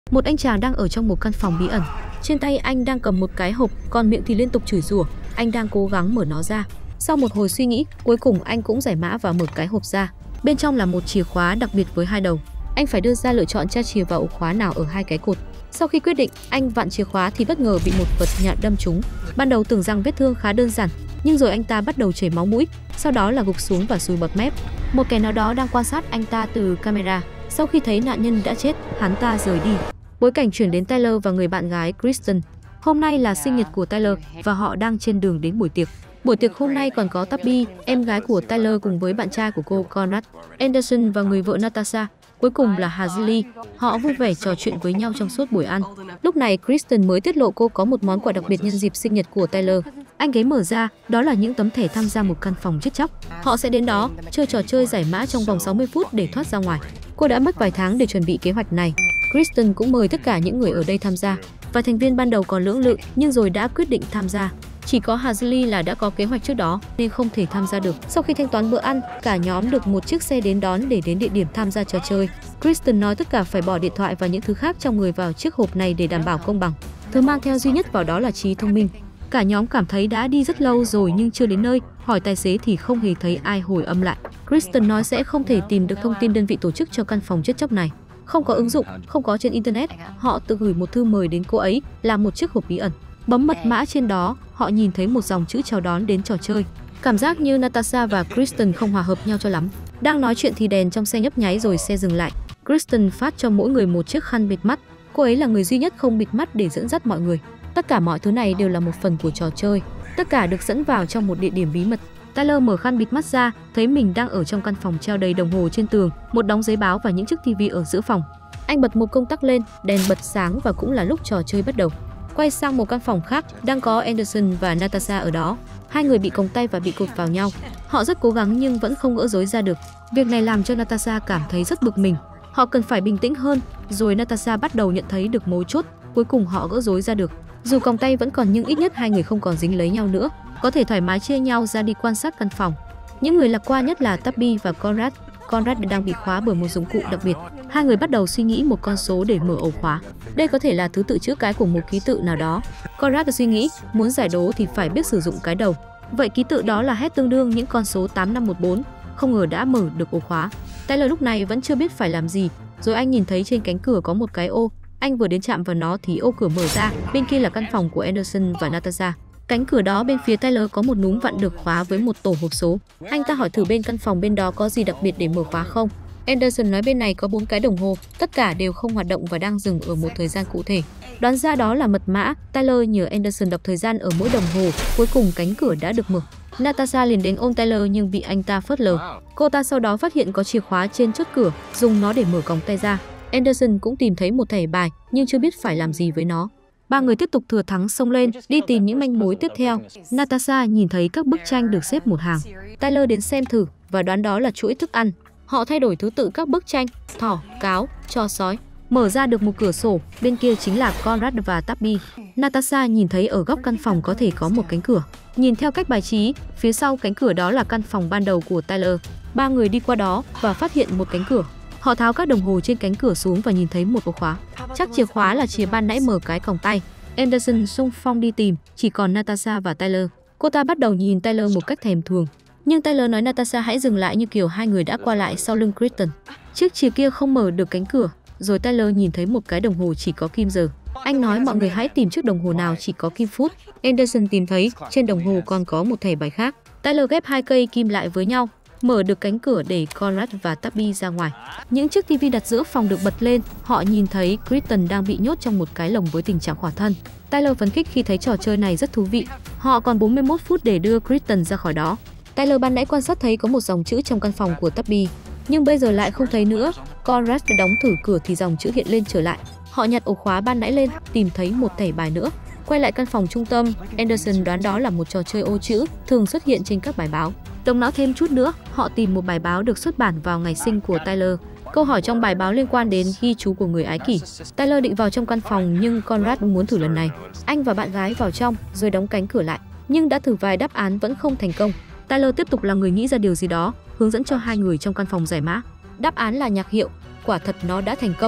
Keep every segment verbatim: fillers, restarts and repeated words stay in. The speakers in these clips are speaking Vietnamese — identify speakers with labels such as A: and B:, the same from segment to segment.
A: Một anh chàng đang ở trong một căn phòng bí ẩn. Trên tay anh đang cầm một cái hộp, còn miệng thì liên tục chửi rủa. Anh đang cố gắng mở nó ra. Sau một hồi suy nghĩ, cuối cùng anh cũng giải mã và mở cái hộp ra. Bên trong là một chìa khóa đặc biệt với hai đầu. Anh phải đưa ra lựa chọn tra chìa vào ổ khóa nào ở hai cái cột. Sau khi quyết định, anh vặn chìa khóa thì bất ngờ bị một vật nhọn đâm trúng. Ban đầu tưởng rằng vết thương khá đơn giản, nhưng rồi anh ta bắt đầu chảy máu mũi, sau đó là gục xuống và sùi bọt mép. Một kẻ nào đó đang quan sát anh ta từ camera. Sau khi thấy nạn nhân đã chết, hắn ta rời đi. Bối cảnh chuyển đến Tyler và người bạn gái Kristen. Hôm nay là sinh nhật của Tyler và họ đang trên đường đến buổi tiệc. Buổi tiệc hôm nay còn có Tabby, em gái của Tyler cùng với bạn trai của cô Conrad, Anderson và người vợ Natasha. Cuối cùng là Hazel. Họ vui vẻ trò chuyện với nhau trong suốt buổi ăn. Lúc này Kristen mới tiết lộ cô có một món quà đặc biệt nhân dịp sinh nhật của Tyler. Anh ghé mở ra, đó là những tấm thẻ tham gia một căn phòng chết chóc. Họ sẽ đến đó chơi trò chơi giải mã trong vòng sáu mươi phút để thoát ra ngoài. Cô đã mất vài tháng để chuẩn bị kế hoạch này. Kristen cũng mời tất cả những người ở đây tham gia. Vài thành viên ban đầu còn lưỡng lự nhưng rồi đã quyết định tham gia. Chỉ có Hazel là đã có kế hoạch trước đó nên không thể tham gia được. Sau khi thanh toán bữa ăn, cả nhóm được một chiếc xe đến đón để đến địa điểm tham gia trò chơi. Kristen nói tất cả phải bỏ điện thoại và những thứ khác trong người vào chiếc hộp này để đảm bảo công bằng. Thứ mang theo duy nhất vào đó là trí thông minh. Cả nhóm cảm thấy đã đi rất lâu rồi nhưng chưa đến nơi, hỏi tài xế thì không hề thấy ai hồi âm lại. Kristen nói sẽ không thể tìm được thông tin đơn vị tổ chức cho căn phòng chết chóc này. Không có ứng dụng, không có trên internet, họ tự gửi một thư mời đến cô ấy là một chiếc hộp bí ẩn. Bấm mật mã trên đó, họ nhìn thấy một dòng chữ chào đón đến trò chơi. Cảm giác như Natasha và Kristen không hòa hợp nhau cho lắm. Đang nói chuyện thì đèn trong xe nhấp nháy rồi xe dừng lại. Kristen phát cho mỗi người một chiếc khăn bịt mắt. Cô ấy là người duy nhất không bịt mắt để dẫn dắt mọi người. Tất cả mọi thứ này đều là một phần của trò chơi. Tất cả được dẫn vào trong một địa điểm bí mật. Tyler mở khăn bịt mắt ra, thấy mình đang ở trong căn phòng treo đầy đồng hồ trên tường, một đống giấy báo và những chiếc tivi ở giữa phòng. Anh bật một công tắc lên, đèn bật sáng và cũng là lúc trò chơi bắt đầu. Quay sang một căn phòng khác, đang có Anderson và Natasha ở đó. Hai người bị còng tay và bị cột vào nhau. Họ rất cố gắng nhưng vẫn không gỡ rối ra được. Việc này làm cho Natasha cảm thấy rất bực mình. Họ cần phải bình tĩnh hơn. Rồi Natasha bắt đầu nhận thấy được mấu chốt. Cuối cùng họ gỡ rối ra được. Dù còng tay vẫn còn nhưng ít nhất hai người không còn dính lấy nhau nữa. Có thể thoải mái chia nhau ra đi quan sát căn phòng. Những người lạc quan nhất là Tabby và Conrad. Conrad đang bị khóa bởi một dụng cụ đặc biệt. Hai người bắt đầu suy nghĩ một con số để mở ổ khóa. Đây có thể là thứ tự chữ cái của một ký tự nào đó. Conrad suy nghĩ, muốn giải đố thì phải biết sử dụng cái đầu. Vậy ký tự đó là hết tương đương những con số tám năm một bốn. Không ngờ đã mở được ổ khóa. Tyler lúc này vẫn chưa biết phải làm gì. Rồi anh nhìn thấy trên cánh cửa có một cái ô. Anh vừa đến chạm vào nó thì ô cửa mở ra. Bên kia là căn phòng của Anderson và Natasha. Cánh cửa đó bên phía Tyler có một núm vặn được khóa với một tổ hộp số. Anh ta hỏi thử bên căn phòng bên đó có gì đặc biệt để mở khóa không. Anderson nói bên này có bốn cái đồng hồ, tất cả đều không hoạt động và đang dừng ở một thời gian cụ thể. Đoán ra đó là mật mã, Tyler nhờ Anderson đọc thời gian ở mỗi đồng hồ, cuối cùng cánh cửa đã được mở. Natasha liền đến ôm Tyler nhưng bị anh ta phớt lờ. Cô ta sau đó phát hiện có chìa khóa trên chốt cửa, dùng nó để mở còng tay ra. Anderson cũng tìm thấy một thẻ bài nhưng chưa biết phải làm gì với nó. Ba người tiếp tục thừa thắng xông lên, đi tìm những manh mối tiếp theo. Natasha nhìn thấy các bức tranh được xếp một hàng. Tyler đến xem thử và đoán đó là chuỗi thức ăn. Họ thay đổi thứ tự các bức tranh, thỏ, cáo, chó sói. Mở ra được một cửa sổ, bên kia chính là Conrad và Tabby. Natasha nhìn thấy ở góc căn phòng có thể có một cánh cửa. Nhìn theo cách bài trí, phía sau cánh cửa đó là căn phòng ban đầu của Tyler. Ba người đi qua đó và phát hiện một cánh cửa. Họ tháo các đồng hồ trên cánh cửa xuống và nhìn thấy một ổ khóa. Chắc chìa khóa là chìa ban nãy mở cái còng tay. Anderson xung phong đi tìm, chỉ còn Natasha và Tyler. Cô ta bắt đầu nhìn Tyler một cách thèm thuồng. Nhưng Tyler nói Natasha hãy dừng lại như kiểu hai người đã qua lại sau lưng Kristen. Chiếc chìa kia không mở được cánh cửa. Rồi Tyler nhìn thấy một cái đồng hồ chỉ có kim giờ. Anh nói mọi người hãy tìm chiếc đồng hồ nào chỉ có kim phút. Anderson tìm thấy trên đồng hồ còn có một thẻ bài khác. Tyler ghép hai cây kim lại với nhau, mở được cánh cửa để Conrad và Tabby ra ngoài. Những chiếc tivi đặt giữa phòng được bật lên. Họ nhìn thấy Kristen đang bị nhốt trong một cái lồng với tình trạng khỏa thân. Tyler phấn khích khi thấy trò chơi này rất thú vị. Họ còn bốn mươi mốt phút để đưa Kristen ra khỏi đó. Tyler ban nãy quan sát thấy có một dòng chữ trong căn phòng của Tabby, nhưng bây giờ lại không thấy nữa. Conrad đóng thử cửa thì dòng chữ hiện lên trở lại. Họ nhặt ổ khóa ban nãy lên, tìm thấy một thẻ bài nữa. Quay lại căn phòng trung tâm, Anderson đoán đó là một trò chơi ô chữ thường xuất hiện trên các bài báo. Động não thêm chút nữa, họ tìm một bài báo được xuất bản vào ngày sinh của Tyler. Câu hỏi trong bài báo liên quan đến ghi chú của người ái kỷ. Tyler định vào trong căn phòng nhưng Conrad muốn thử lần này. Anh và bạn gái vào trong rồi đóng cánh cửa lại, nhưng đã thử vài đáp án vẫn không thành công. Tyler tiếp tục là người nghĩ ra điều gì đó, hướng dẫn cho hai người trong căn phòng giải mã. Đáp án là nhạc hiệu, quả thật nó đã thành công.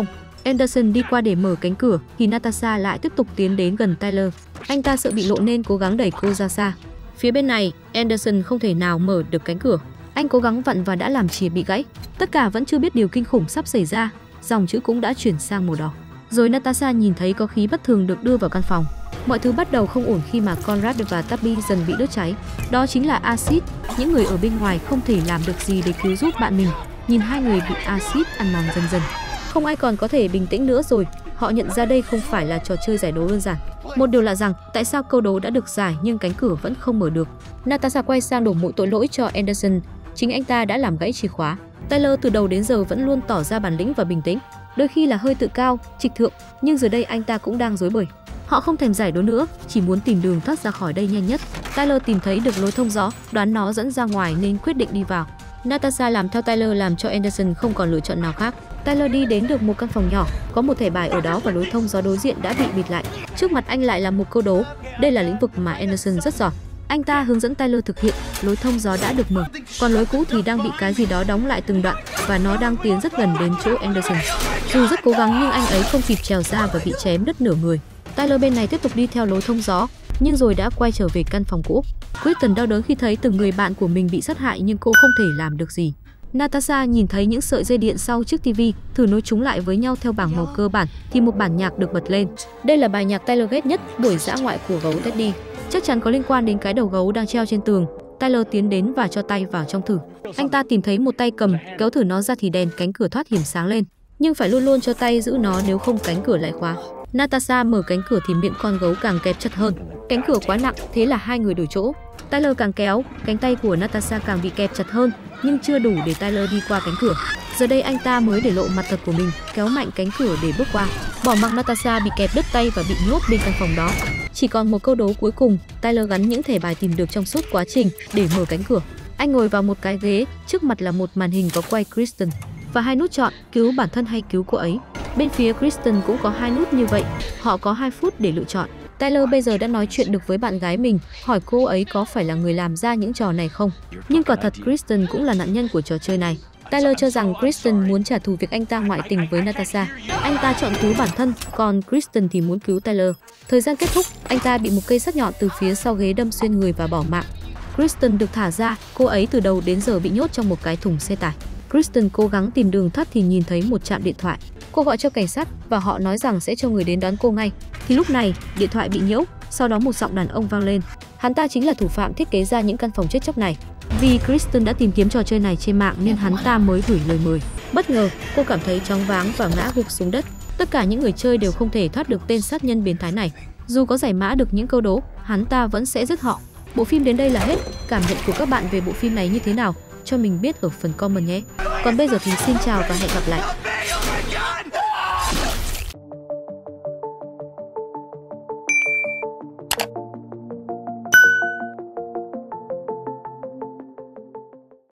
A: Anderson đi qua để mở cánh cửa thì Natasha lại tiếp tục tiến đến gần Tyler. Anh ta sợ bị lộ nên cố gắng đẩy cô ra xa. Phía bên này, Anderson không thể nào mở được cánh cửa. Anh cố gắng vặn và đã làm chìa bị gãy. Tất cả vẫn chưa biết điều kinh khủng sắp xảy ra. Dòng chữ cũng đã chuyển sang màu đỏ. Rồi Natasha nhìn thấy có khí bất thường được đưa vào căn phòng. Mọi thứ bắt đầu không ổn khi mà Conrad và Tabby dần bị đốt cháy. Đó chính là axit. Những người ở bên ngoài không thể làm được gì để cứu giúp bạn mình. Nhìn hai người bị axit ăn mòn dần dần, không ai còn có thể bình tĩnh nữa rồi. Họ nhận ra đây không phải là trò chơi giải đố đơn giản. Một điều là rằng tại sao câu đố đã được giải nhưng cánh cửa vẫn không mở được. Natasha quay sang đổ mọi tội lỗi cho Anderson. Chính anh ta đã làm gãy chìa khóa. Tyler từ đầu đến giờ vẫn luôn tỏ ra bản lĩnh và bình tĩnh, đôi khi là hơi tự cao, trịch thượng, nhưng giờ đây anh ta cũng đang rối bời. Họ không thèm giải đố nữa, chỉ muốn tìm đường thoát ra khỏi đây nhanh nhất. Tyler tìm thấy được lối thông gió, đoán nó dẫn ra ngoài nên quyết định đi vào. Natasha làm theo Tyler làm cho Anderson không còn lựa chọn nào khác. Tyler đi đến được một căn phòng nhỏ, có một thẻ bài ở đó và lối thông gió đối diện đã bị bịt lại. Trước mặt anh lại là một câu đố. Đây là lĩnh vực mà Anderson rất giỏi. Anh ta hướng dẫn Tyler thực hiện, lối thông gió đã được mở, còn lối cũ thì đang bị cái gì đó đóng lại từng đoạn và nó đang tiến rất gần đến chỗ Anderson. Dù rất cố gắng nhưng anh ấy không kịp trèo ra và bị chém đứt nửa người. Tyler bên này tiếp tục đi theo lối thông gió, nhưng rồi đã quay trở về căn phòng cũ. Kristen đau đớn khi thấy từng người bạn của mình bị sát hại nhưng cô không thể làm được gì. Natasha nhìn thấy những sợi dây điện sau chiếc tivi, thử nối chúng lại với nhau theo bảng màu cơ bản thì một bản nhạc được bật lên. Đây là bài nhạc Tyler ghét nhất, buổi dã ngoại của gấu Teddy. Chắc chắn có liên quan đến cái đầu gấu đang treo trên tường. Tyler tiến đến và cho tay vào trong thử. Anh ta tìm thấy một tay cầm, kéo thử nó ra thì đèn cánh cửa thoát hiểm sáng lên. Nhưng phải luôn luôn cho tay giữ nó nếu không cánh cửa lại khóa. Natasha mở cánh cửa thì miệng con gấu càng kẹp chặt hơn. Cánh cửa quá nặng, thế là hai người đổi chỗ. Tyler càng kéo, cánh tay của Natasha càng bị kẹp chặt hơn, nhưng chưa đủ để Tyler đi qua cánh cửa. Giờ đây anh ta mới để lộ mặt thật của mình, kéo mạnh cánh cửa để bước qua. Bỏ mặc Natasha bị kẹp đứt tay và bị nhốt bên căn phòng đó. Chỉ còn một câu đố cuối cùng, Tyler gắn những thẻ bài tìm được trong suốt quá trình để mở cánh cửa. Anh ngồi vào một cái ghế, trước mặt là một màn hình có quay Kristen và hai nút chọn, cứu bản thân hay cứu cô ấy. Bên phía Kristen cũng có hai nút như vậy, họ có hai phút để lựa chọn. Tyler bây giờ đã nói chuyện được với bạn gái mình, hỏi cô ấy có phải là người làm ra những trò này không. Nhưng quả thật Kristen cũng là nạn nhân của trò chơi này. Tyler cho rằng Kristen muốn trả thù việc anh ta ngoại tình với Natasha. Anh ta chọn cứu bản thân, còn Kristen thì muốn cứu Tyler. Thời gian kết thúc, anh ta bị một cây sắt nhọn từ phía sau ghế đâm xuyên người và bỏ mạng. Kristen được thả ra, cô ấy từ đầu đến giờ bị nhốt trong một cái thùng xe tải. Kristen cố gắng tìm đường thoát thì nhìn thấy một trạm điện thoại. Cô gọi cho cảnh sát và họ nói rằng sẽ cho người đến đón cô ngay. Thì lúc này, điện thoại bị nhiễu, sau đó một giọng đàn ông vang lên. Hắn ta chính là thủ phạm thiết kế ra những căn phòng chết chóc này. Vì Kristen đã tìm kiếm trò chơi này trên mạng nên hắn ta mới gửi lời mời. Bất ngờ, cô cảm thấy choáng váng và ngã gục xuống đất. Tất cả những người chơi đều không thể thoát được tên sát nhân biến thái này. Dù có giải mã được những câu đố, hắn ta vẫn sẽ giết họ. Bộ phim đến đây là hết. Cảm nhận của các bạn về bộ phim này như thế nào? Cho mình biết ở phần comment nhé. Còn bây giờ thì xin chào và hẹn gặp lại.